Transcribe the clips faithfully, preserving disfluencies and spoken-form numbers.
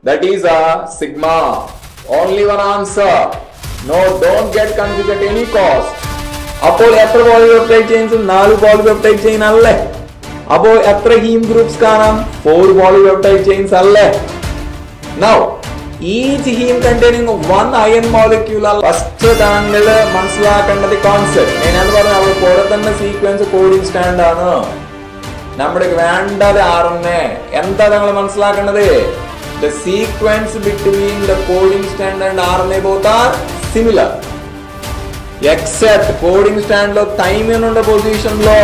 That is a sigma. Only one answer. No, don't get confused at any cost. Appo etra polypeptide chains four polypeptide chain alle. Appo etra heme groups kanam four polypeptide chains alle. Now each heme containing one iron molecule. First tangal manasilakkandadi concept. Nenu endu parnu avaru kode thanne sequence coding stand aanu. Nammade vendade R N A. Entha thangal manasilakkannade? The sequence between the coding stand and R N A both are similar. Except coding stand lo time in the position lo.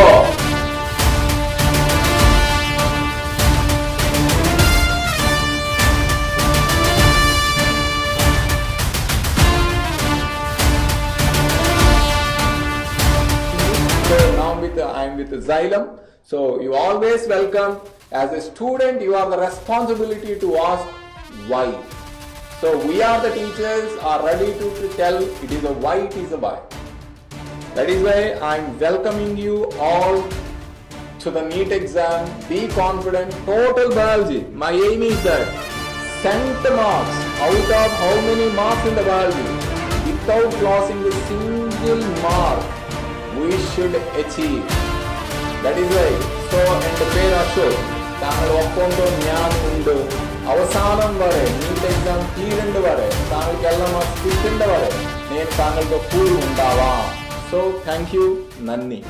So now with the, I am with the Xylem. So you always welcome. As a student, you have the responsibility to ask why. So we are the teachers are ready to, to tell it is a why, it is a why. That is why I am welcoming you all to the NEET exam. Be confident. Total biology. My aim is that cent marks out of how many marks in the biology, without losing a single mark, we should achieve. That is why. So and the pair are sure. താങ്കൾ ഒപ്പമുണ്ടോ ഞാനുണ്ട് അവസാനം വരെ NEET exam തീരേണ്ട വരെ താങ്കൾക്കെല്ലാം കിട്ടേണ്ട വരെ ഞാൻ താങ്കളുടെ കൂടെ ഉണ്ടാവാം. സോ താങ്ക് യു, നന്ദി.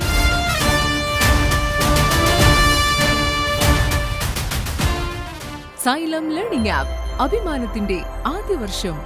Xylem Learning App അഭിമാനത്തിന്റെ ആദ്യ വർഷം